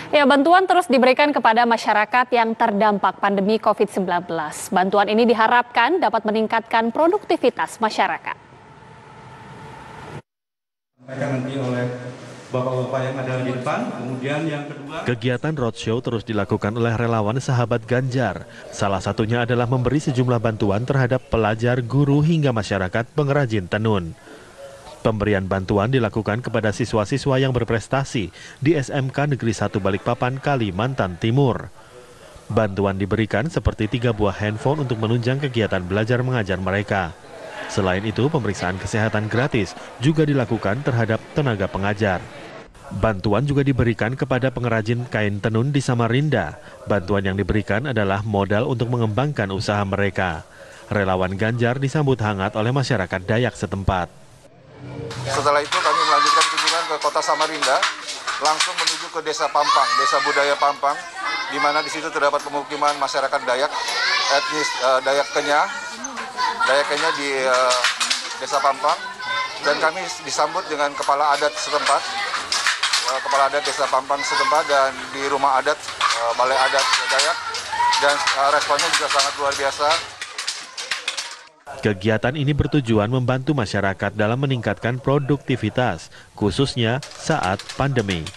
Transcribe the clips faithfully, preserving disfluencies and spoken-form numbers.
Ya, bantuan terus diberikan kepada masyarakat yang terdampak pandemi covid sembilan belas. Bantuan ini diharapkan dapat meningkatkan produktivitas masyarakat. Nanti oleh bapak-bapak yang ada di depan, kemudian yang kedua... Kegiatan roadshow terus dilakukan oleh relawan sahabat Ganjar. Salah satunya adalah memberi sejumlah bantuan terhadap pelajar, guru, hingga masyarakat pengrajin tenun. Pemberian bantuan dilakukan kepada siswa-siswa yang berprestasi di S M K Negeri satu Balikpapan, Kalimantan Timur. Bantuan diberikan seperti tiga buah handphone untuk menunjang kegiatan belajar mengajar mereka. Selain itu, pemeriksaan kesehatan gratis juga dilakukan terhadap tenaga pengajar. Bantuan juga diberikan kepada pengrajin kain tenun di Samarinda. Bantuan yang diberikan adalah modal untuk mengembangkan usaha mereka. Relawan Ganjar disambut hangat oleh masyarakat Dayak setempat. Setelah itu kami melanjutkan kunjungan ke kota Samarinda, langsung menuju ke Desa Pampang, Desa Budaya Pampang, di mana di situ terdapat pemukiman masyarakat Dayak, etnis uh, Dayak Kenya, Dayak Kenya di uh, Desa Pampang, dan kami disambut dengan kepala adat setempat, uh, kepala adat Desa Pampang setempat, dan di rumah adat, uh, Balai Adat Dayak, dan uh, responnya juga sangat luar biasa. Kegiatan ini bertujuan membantu masyarakat dalam meningkatkan produktivitas, khususnya saat pandemi.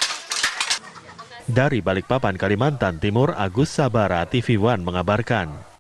Dari Balikpapan, Kalimantan Timur, Agus Sabara, T V One mengabarkan.